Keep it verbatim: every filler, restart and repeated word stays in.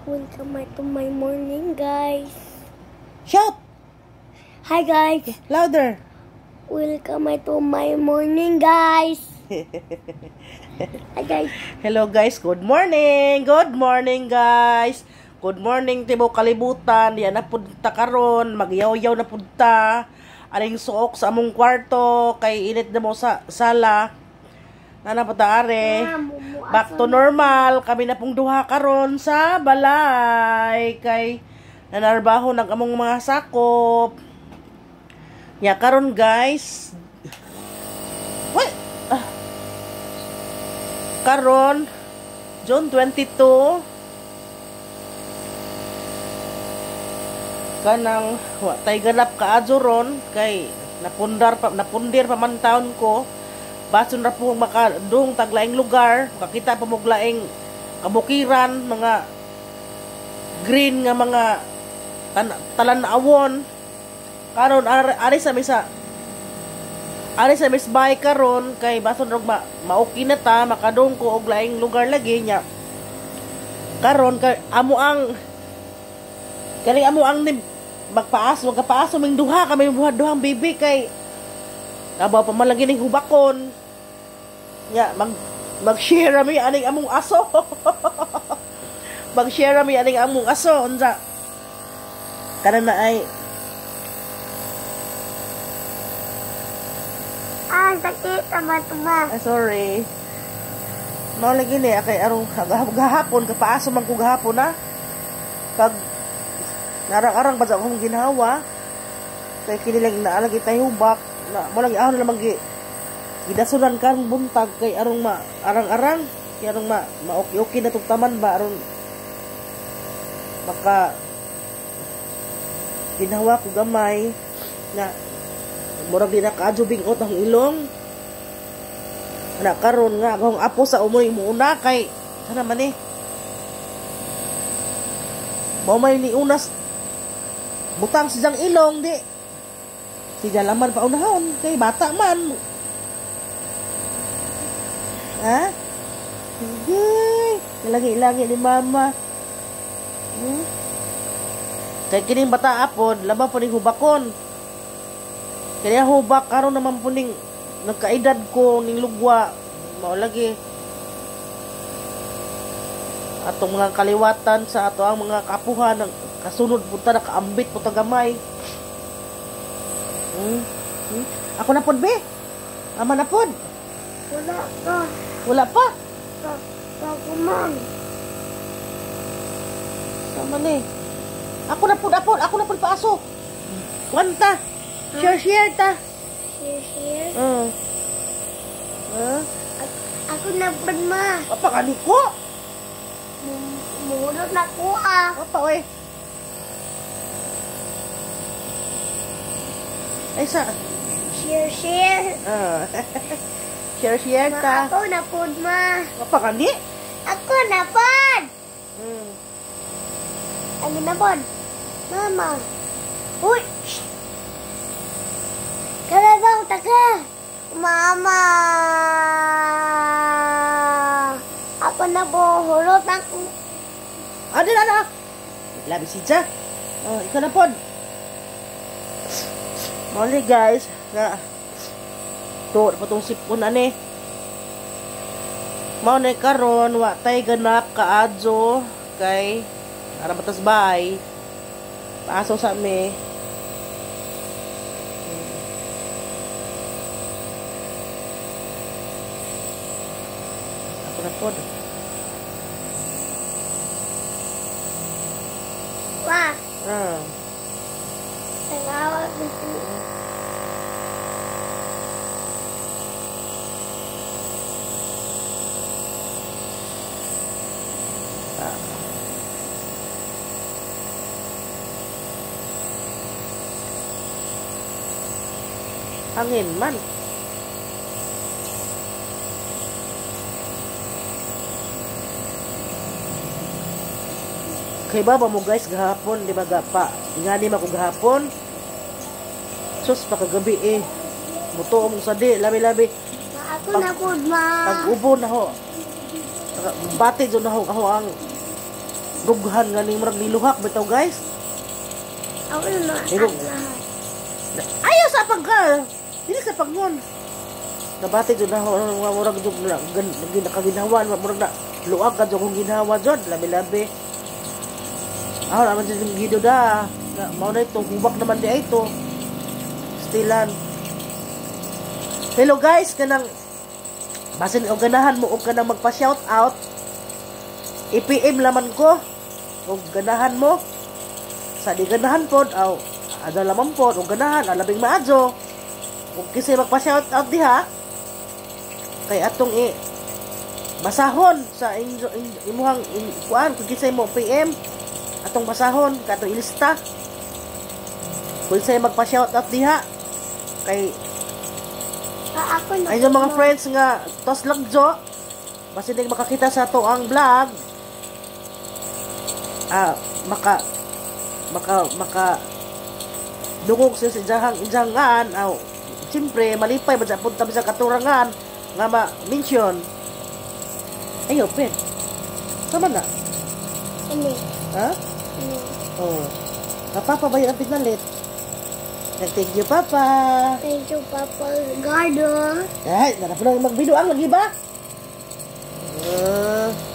Welcome to my morning, guys. Shout! Hi, guys. Louder! Welcome to my morning, guys. Hi, guys. Hello guys, good morning! Good morning guys! Good morning tibo kalibutan. Yan na punta karon, magyaw-yaw na punta. Aling suok sa among kwarto, kay init na mo sa sala. Nana pataare. Back to normal. Kami na pong duha karon sa balay. Kay nanarbaho ng among mga sakop. Ya karon guys. What? Ah. Karon June twenty-two. Kanang wa tay ganap kaadyo ron kay napundar pa napundir pa man taon ko. Bason ra po makadung taglaing lugar, makakita pa mo laing kabukiran, mga green nga mga tan talan-awon. Karon ari, ari sa misa ari sa misbay karon kay bason rog ma, maoki na ta makadung ko og laing lugar lagi nya. Karon kay amo ang kani amo ang ni magpaaso magpaaso ming duha kami buhat duhang bibi kay abaw pa man lagi ning hubakon. Ya, mag mag-share mi aning among aso. Mag-share mi aning among aso unsa. Kana na ay Ah, sakit tama tuma. ah, sorry. Mao lagi ni kay arong gahapon kapaaso man ko gahapon na. Kag narang-arang ba sa akong ginhawa. Kay kini lang naalagi tayo hubak na mo lagi ahon na magi gidasunan karong buntag kay arong ma arang-arang kay arong ma maoki-oki na tugtaman ba aron maka ginawa ko gamay na murag di na kaadyo bingot ang ilong na karon nga akong apo sa umoy muuna kay kana man eh mao may ni unas butang siyang ilong di siya laman pa unahon kay bata man. Ha? Sige. Lagi-lagi ni mama. Hmm? Kaya kining bata apod, laban po ning hubakon. Kaya hubak, karon naman po ning nagkaedad ko, ning lugwa. Mao lagi. Atong mga kaliwatan sa ato ang mga kapuhan, ng kasunod po ta, nakaambit po ta gamay. Hmm? Hmm? Ako na pod, be. Ama na pod. Wala ka. Wala pa. Ka, kakuman. Sama ni. Ako na pud apod, ako na pud paaso. Kwanta. Share share ta. Here, here. Uh. Uh. Ako na po ma. Apa kani ko? Murot na ko ah. Apa oy? Ay sa. Share, share. Uh. Share share Ma, ta. ako na po ma. Apa kani? Ako na po. Hmm. Ano na po? Mama. Uy. Kala daw, taka. Mama. Ako na po. Hulot ako. Ano na na? Labi si Ja. Oh, ikaw na pod. Mali guys, na to patong sipon ani. Mao na karon wa tay ganap kaadyo kay ara batas bay. Paaso sa me. Ako na pod. Wah. Ah. Salamat dito. Hangin man. Kay baba mo guys gahapon, di ba gapa? Ingani man ko gahapon. Sus pakagabi eh. Muto mo sa di, labi-labi. Ako na po ma. Pag ubo na ho. Bati dyan na ho, ho ang Dughan nga ni murag niluhak bitaw guys. Ako na Pero- ang lahat. Ayaw sa pagka. Dili sa pagmon. Nabati jud na nga murag jud na gan nakaginawa murag na luag ka jud kung ginawa jud labi-labi. Ah, naman jud yung gido da. Na mao na ito hubak naman di ay ito. Stilan. Hello guys, kanang basin o ganahan mo og kanang magpa-shout out. I-P M laman ko. Og ganahan mo. Sa di ganahan pod aw ada laman pod og ganahan alabing maadyo. Og kisay magpa-shout out diha. Kay atong i basahon sa inyo imuhang kuan kung kisay mo P M atong basahon kato ilista. Kung say magpa-shout out diha kay Ah, ako na. ay yung mga friends nga tos lagjo basi din makakita sa to ang vlog ah maka maka maka dungog sa jahang injangan aw siyempre malipay ba sa punta sa katurangan nga ma-mention ayo pen sama na Ini. ha Ini. oh kapapa ba yung pinalit thank you papa Thank you, Papa Gardo. ay narapunan magbido ang lagi ba uh,